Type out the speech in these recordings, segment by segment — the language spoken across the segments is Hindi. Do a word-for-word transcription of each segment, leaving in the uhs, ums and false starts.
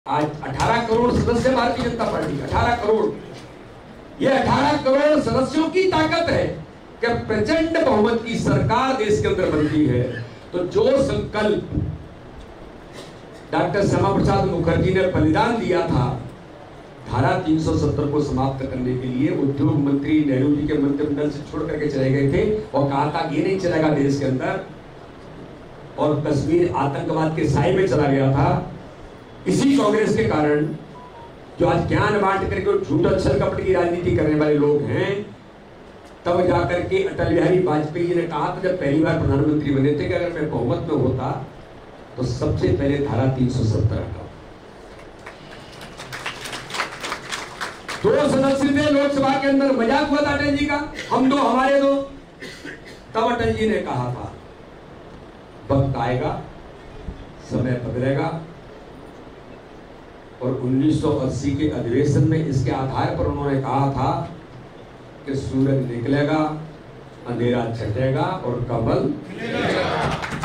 आज अठारह करोड़ सदस्य भारतीय जनता पार्टी, अठारह करोड़, ये अठारह करोड़ सदस्यों की ताकत है कि प्रचंड बहुमत की सरकार देश के अंदर बनती है। तो जो संकल्प डॉक्टर श्यामा प्रसाद मुखर्जी ने बलिदान दिया था धारा तीन सौ सत्तर को समाप्त करने के लिए, उद्योग मंत्री नेहरू जी के मंत्रिमंडल से छोड़ करके चले गए थे और कहा था ये नहीं चलेगा देश के अंदर, और कश्मीर आतंकवाद के साए में चला गया था। इसी कांग्रेस के कारण जो आज ज्ञान बांट करके झूठ छल कपट की राजनीति करने वाले लोग हैं, तब जाकर के अटल बिहारी वाजपेयी जी ने कहा था जब पहली बार प्रधानमंत्री बने थे कि अगर मैं बहुमत में होता तो सबसे पहले धारा तीन सौ सत्तर हटाओ। दो सदस्य थे लोकसभा के अंदर, मजाक हुआ था अटल जी का, हम दो हमारे दो। तब अटल जी ने कहा था वक्त आएगा, समय बदलेगा, और उन्नीस सौ अस्सी के अधिवेशन में इसके आधार पर उन्होंने कहा था कि सूरज निकलेगा, अंधेरा छटेगा और कमल खिलेगा।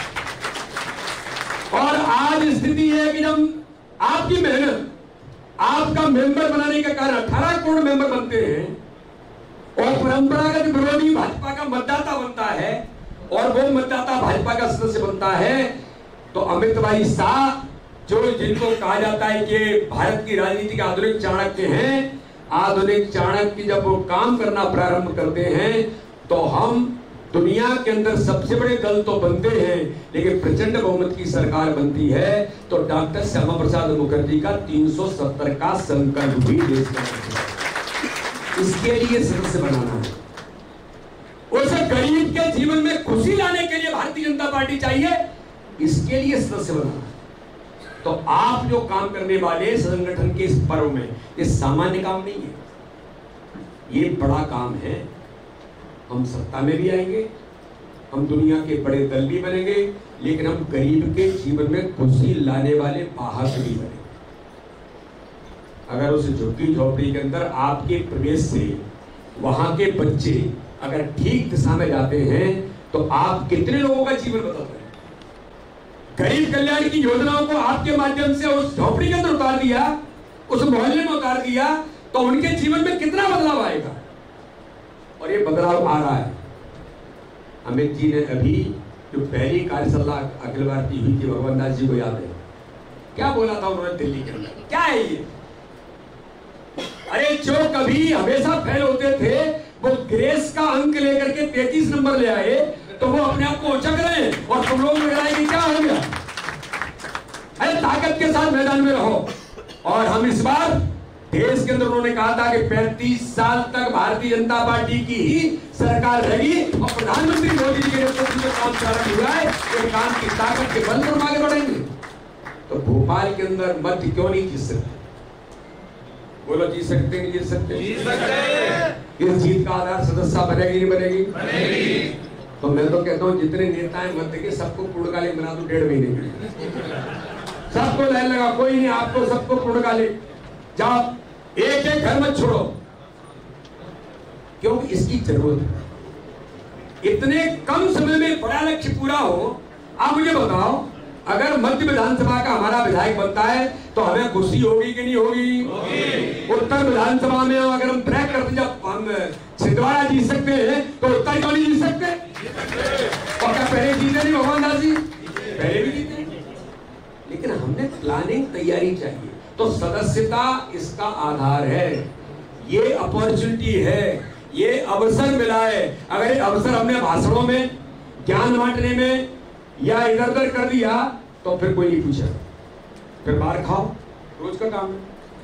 और आज स्थिति है कि जब आपकी मेहनत, आपका मेंबर बनाने के कारण अठारह करोड़ मेंबर बनते हैं और परंपरागत विरोधी भाजपा का मतदाता बनता है और वो मतदाता भाजपा का सदस्य बनता है, तो अमित भाई शाह जो जिनको कहा जाता है कि भारत की राजनीति के आधुनिक चाणक्य हैं, आधुनिक चाणक्य जब वो काम करना प्रारंभ करते हैं तो हम दुनिया के अंदर सबसे बड़े दल तो बनते हैं, लेकिन प्रचंड बहुमत की सरकार बनती है। तो डॉक्टर श्यामा प्रसाद मुखर्जी का तीन सौ सत्तर का संकल्प भी देश में इसके लिए सदस्य बनाना है। उसे गरीब के जीवन में खुशी लाने के लिए भारतीय जनता पार्टी चाहिए, इसके लिए सदस्य बनाना। तो आप जो काम करने वाले संगठन के इस पर्व में, ये सामान्य काम नहीं है, ये बड़ा काम है। हम सत्ता में भी आएंगे, हम दुनिया के बड़े दल भी बनेंगे, लेकिन हम गरीब के जीवन में खुशी लाने वाले वाहक भी बनेंगे। अगर उस झुग्गी झोपड़ी के अंदर आपके प्रवेश से वहां के बच्चे अगर ठीक दिशा में जाते हैं तो आप कितने लोगों का जीवन बदल रहे हैं। गरीब कल्याण की योजनाओं को आपके माध्यम से उस झोपड़ी के अंदर उतार दिया, उस मोहल्ले में उतार दिया, तो उनके जीवन में कितना बदलाव आएगा। और ये बदलाव आ रहा है। अमित जी ने अभी जो पहली कार्यशाला अखिल भारतीय हुई थी, भगवान दास जी को याद है, क्या बोला था उन्होंने दिल्ली के अंदर, क्या है ये? अरे जो कभी हमेशा फेल होते थे वो ग्रेस का अंक लेकर के तैतीस नंबर ले आए, तो वो अपने आप को उचक रहे हैं और तुम लोग कि क्या हो गया। अरे ताकत के साथ मैदान में रहो। और हम इस बार देश के अंदर उन्होंने कहा था कि पैंतीस साल तक भारतीय जनता पार्टी की ही सरकार रहेगी और प्रधानमंत्री मोदी जी के नेतृत्व में काम प्रारंभ हुआ है, ये काम की ताकत के बल पर आगे बढ़ेंगे। तो भोपाल के अंदर मध्य क्यों नहीं जीत सकते? बोलो जी सकते नहीं जीत सकते? जीत सकते। इस जीत का आधार सदस्यता बनेगी नहीं बनेगी? बनेगी। तो मैं तो कहता हूँ जितने नेता हैं मध्य के सबको पूर्णकालिक बना दो, डेढ़ महीने के सबको लाइन लगा, कोई नहीं, आपको सबको पूर्णकालिक जाओ, एक एक घर मत छोड़ो, क्योंकि इसकी जरूरत है। इतने कम समय में बड़ा लक्ष्य पूरा हो। आप मुझे बताओ, अगर मध्य विधानसभा का हमारा विधायक बनता है तो हमें खुशी होगी कि नहीं होगी? होगी। उत्तर विधानसभा में अगर हम ट्रैक करते, जब हम छिंदवाड़ा जीत सकते हैं तो उत्तर क्यों नहीं जीत सकते? और क्या पहले जीते नहीं भगवान दास जी? पहले भी जीते। लेकिन हमने प्लानिंग, तैयारी चाहिए। तो सदस्यता इसका आधार है, ये अपॉर्चुनिटी है, ये अवसर मिला है। अगर ये अवसर हमने भाषणों में, ज्ञान बांटने में या इधर उधर कर दिया तो फिर कोई नहीं पूछा, फिर मार खाओ, रोज का काम है।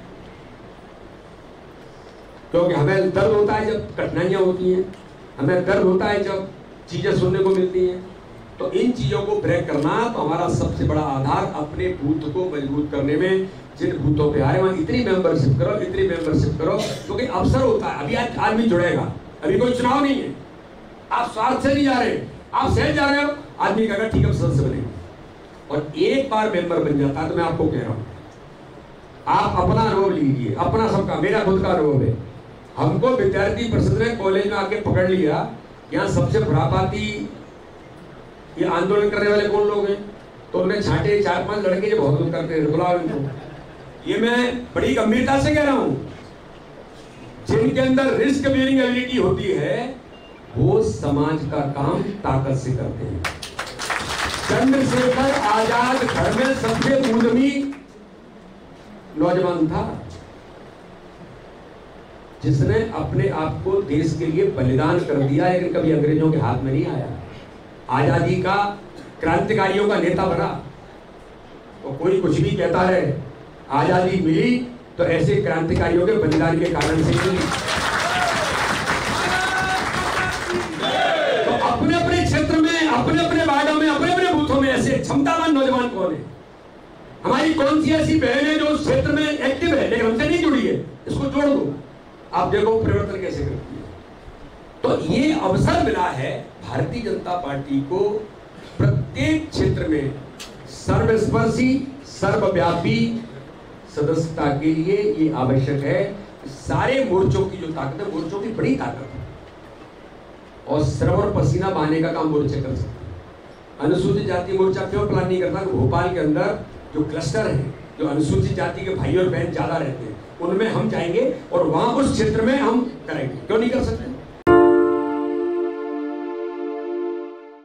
क्योंकि हमें दर्द होता है जब कठिनाइयां होती हैं, हमें दर्द होता है जब चीजें सुनने को मिलती हैं। तो इन चीजों को ब्रेक करना तो हमारा सबसे बड़ा आधार, अपने बूथ को मजबूत करने में। जिन बूथों पे आए वहां इतनी मेंबरशिप करो, इतनी मेंबरशिप करो, क्योंकि अवसर होता है। अभी आज आदमी जुड़ेगा, अभी कोई चुनाव नहीं है, आप स्वार्थ से नहीं जा रहे, आप सहज जा रहे हो, आदमी कहेगा ठीक है सदस्य बनेगा। और एक बार मेंबर बन जाता है तो मैं आपको कह रहा हूं, आप अपना अनुभव लीजिए, अपना सबका, मेरा खुद का अनुभव है। हमको विद्यार्थी परिषद ने कॉलेज में आके पकड़ लिया, यहाँ सबसे खुरापाती ये आंदोलन करने वाले कौन लोग हैं, तो उन्हें छांटे चार पांच लड़के जो बहुत करते हैं, बुलाओ इनको। ये मैं बड़ी गंभीरता से कह रहा हूं, जिनके अंदर रिस्क बेयरिंग एबिलिटी होती है वो समाज का काम ताकत से करते हैं। चंद्रशेखर आजाद घर में सबसे उद्यमी नौजवान था, जिसने अपने आप को देश के लिए बलिदान कर दिया, लेकिन कभी अंग्रेजों के हाथ में नहीं आया। आजादी का, क्रांतिकारियों का नेता बना। तो कोई कुछ भी कहता है, आजादी मिली तो ऐसे क्रांतिकारियों के बलिदान के कारण से मिली। तो अपने अपने क्षेत्र में, अपने अपने वार्डों में, अपने अपने बूथों में ऐसे क्षमतावान नौजवान कौन है? हमारी कौन सी ऐसी बहन है जो उस क्षेत्र में एक्टिव है लेकिन हमसे नहीं जुड़ी है? इसको जोड़ दो, आप देखो परिवर्तन कैसे करती है। तो ये अवसर मिला है भारतीय जनता पार्टी को प्रत्येक क्षेत्र में सर्वस्पर्शी, सर्वव्यापी सदस्यता के लिए। ये आवश्यक है। सारे मोर्चों की जो ताकत है, मोर्चों की बड़ी ताकत है, और श्रम और पसीना बहाने का काम मोर्चे कर सकते हैं। अनुसूचित जाति मोर्चा क्यों प्लान नहीं करता? भोपाल के अंदर जो क्लस्टर है, जो अनुसूचित जाति के भाई और बहन ज्यादा रहते हैं, उनमें हम जाएंगे और वहां उस क्षेत्र में हम करेंगे। क्यों नहीं कर सकते?